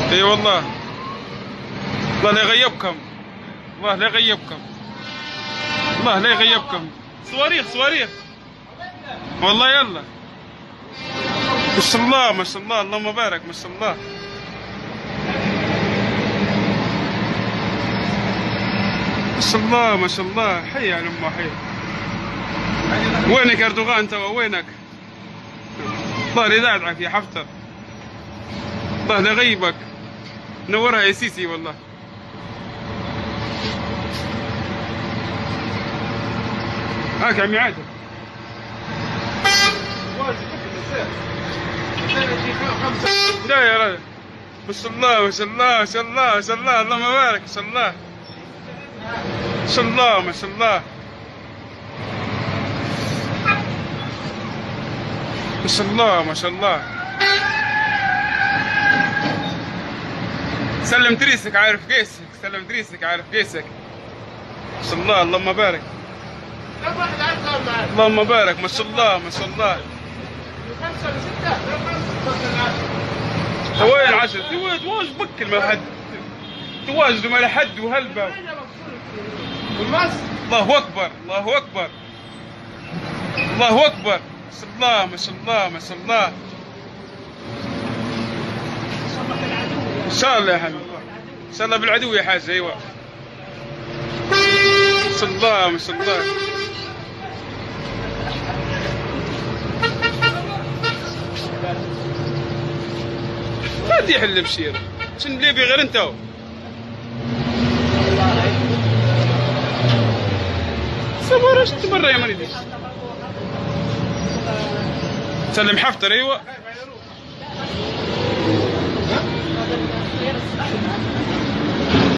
اي والله. الله لا يغيبكم، الله لا يغيبكم، الله لا يغيبكم. صواريخ صواريخ والله. يلا ما شاء الله ما شاء الله، اللهم بارك ما شاء الله. ما شاء الله ما شاء الله. حي على امه حي. وينك اردوغان توا وينك؟ الله لا يدعك يا حفتر، الله لا يغيبك. نورها يا سيسي والله. هاك عمي عادل. لا يا رجل ما شاء الله ما شاء الله ما شاء الله ما شاء الله، اللهم بارك ما شاء الله ما شاء الله ما شاء الله ما شاء الله ما شاء الله. سلم تريسك عارف قيسك، سلم تريسك عارف قيسك ما شاء الله، اللهم بارك اللهم بارك ما شاء الله ما شاء الله. وين 10 تواجد بكل ما حد تواجدوا ما حد وهلبة. الله اكبر الله اكبر الله اكبر ما شاء الله ما شاء الله ما شاء الله. ان شاء الله يا حبيبي ان شاء الله بالعدو يا حاج. ايوه ما شاء الله ما شاء الله. لا تيح اللي بشير شن ليبي غير انت. سمرشت مرة يا مريدي. سلم حفتر. ايوه